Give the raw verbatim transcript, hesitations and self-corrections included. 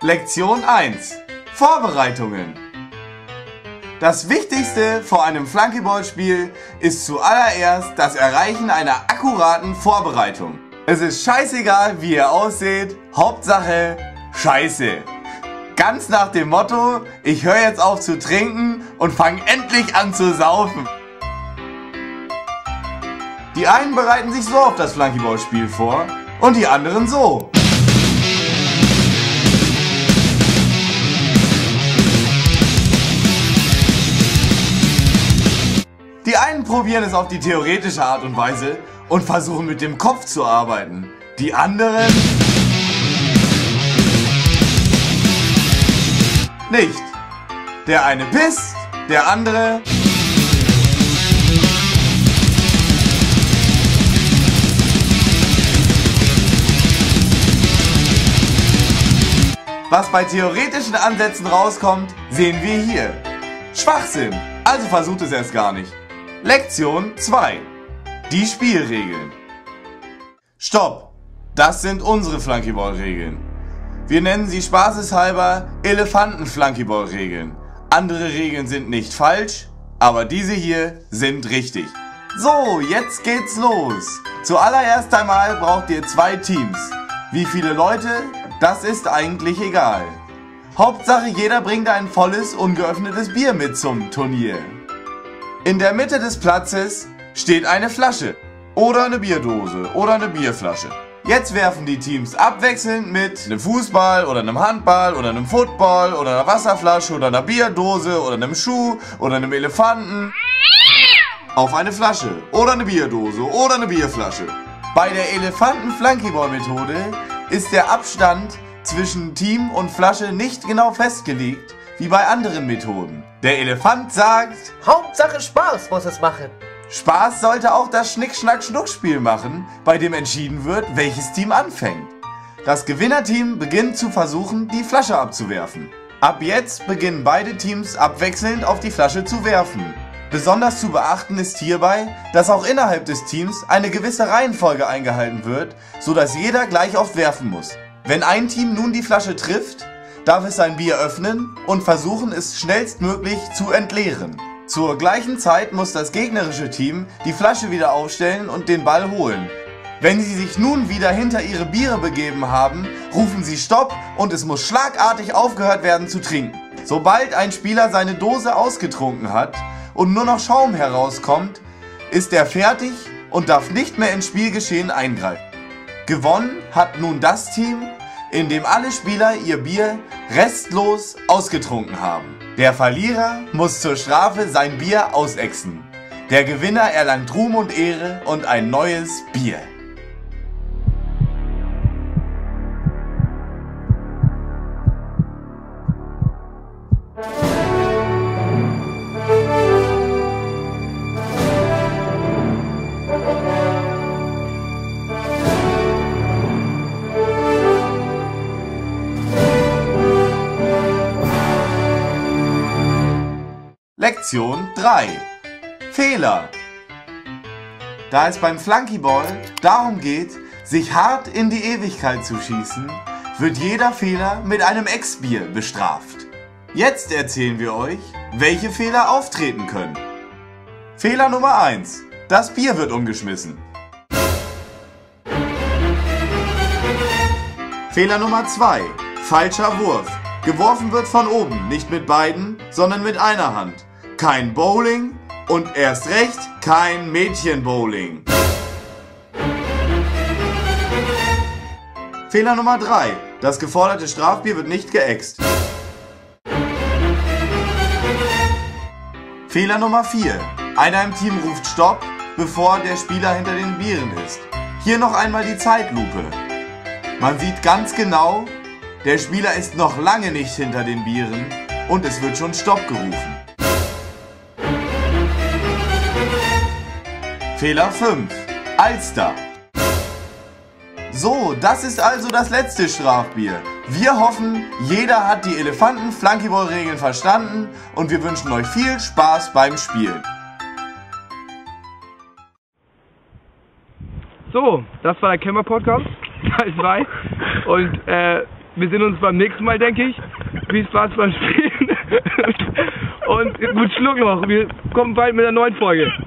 Lektion eins. Vorbereitungen. Das Wichtigste vor einem Flunkyball-Spiel ist zuallererst das Erreichen einer akkuraten Vorbereitung. Es ist scheißegal, wie ihr ausseht, Hauptsache Scheiße. Ganz nach dem Motto, ich höre jetzt auf zu trinken und fange endlich an zu saufen. Die einen bereiten sich so auf das Flunkyball-Spiel vor und die anderen so. Die einen probieren es auf die theoretische Art und Weise und versuchen mit dem Kopf zu arbeiten. Die anderen nicht. Der eine pisst, der andere was bei theoretischen Ansätzen rauskommt, sehen wir hier. Schwachsinn, also versucht es erst gar nicht. Lektion zwei. Die Spielregeln. Stopp! Das sind unsere Flunkyball-Regeln. Wir nennen sie spaßeshalber Elefanten-Flunkyball-Regeln. Andere Regeln sind nicht falsch, aber diese hier sind richtig. So, jetzt geht's los. Zuallererst einmal braucht ihr zwei Teams. Wie viele Leute? Das ist eigentlich egal. Hauptsache jeder bringt ein volles, ungeöffnetes Bier mit zum Turnier. In der Mitte des Platzes steht eine Flasche oder eine Bierdose oder eine Bierflasche. Jetzt werfen die Teams abwechselnd mit einem Fußball oder einem Handball oder einem Football oder einer Wasserflasche oder einer Bierdose oder einem Schuh oder einem Elefanten auf eine Flasche oder eine Bierdose oder eine Bierflasche. Bei der Elefanten-Flunkyball-Methode ist der Abstand zwischen Team und Flasche nicht genau festgelegt, wie bei anderen Methoden. Der Elefant sagt, Hauptsache Spaß muss es machen. Spaß sollte auch das Schnick-Schnack-Schnuck-Spiel machen, bei dem entschieden wird, welches Team anfängt. Das Gewinnerteam beginnt zu versuchen, die Flasche abzuwerfen. Ab jetzt beginnen beide Teams abwechselnd auf die Flasche zu werfen. Besonders zu beachten ist hierbei, dass auch innerhalb des Teams eine gewisse Reihenfolge eingehalten wird, sodass jeder gleich oft werfen muss. Wenn ein Team nun die Flasche trifft, darf es sein Bier öffnen und versuchen, es schnellstmöglich zu entleeren. Zur gleichen Zeit muss das gegnerische Team die Flasche wieder aufstellen und den Ball holen. Wenn sie sich nun wieder hinter ihre Biere begeben haben, rufen sie Stopp und es muss schlagartig aufgehört werden zu trinken. Sobald ein Spieler seine Dose ausgetrunken hat und nur noch Schaum herauskommt, ist er fertig und darf nicht mehr ins Spielgeschehen eingreifen. Gewonnen hat nun das Team, in dem alle Spieler ihr Bier restlos ausgetrunken haben. Der Verlierer muss zur Strafe sein Bier ausächzen. Der Gewinner erlangt Ruhm und Ehre und ein neues Bier. Lektion drei. Fehler. Da es beim Flunkyball darum geht, sich hart in die Ewigkeit zu schießen, wird jeder Fehler mit einem Ex-Bier bestraft. Jetzt erzählen wir euch, welche Fehler auftreten können. Fehler Nummer eins. Das Bier wird umgeschmissen. Fehler Nummer zwei. Falscher Wurf. Geworfen wird von oben, nicht mit beiden, sondern mit einer Hand. Kein Bowling und erst recht kein Mädchenbowling. Fehler Nummer drei. Das geforderte Strafbier wird nicht geäxt. Fehler Nummer vier. Einer im Team ruft Stopp, bevor der Spieler hinter den Bieren ist. Hier noch einmal die Zeitlupe. Man sieht ganz genau, der Spieler ist noch lange nicht hinter den Bieren und es wird schon Stopp gerufen. Fehler fünf. Alster. So, das ist also das letzte Strafbier. Wir hoffen, jeder hat die Elefanten-Flunkyball-Regeln verstanden und wir wünschen euch viel Spaß beim Spielen. So, das war der Kämmer-Podcast, Teil zwei. Und äh, wir sehen uns beim nächsten Mal, denke ich. Viel Spaß beim Spielen. Und gut Schluck noch. Wir kommen bald mit einer neuen Folge.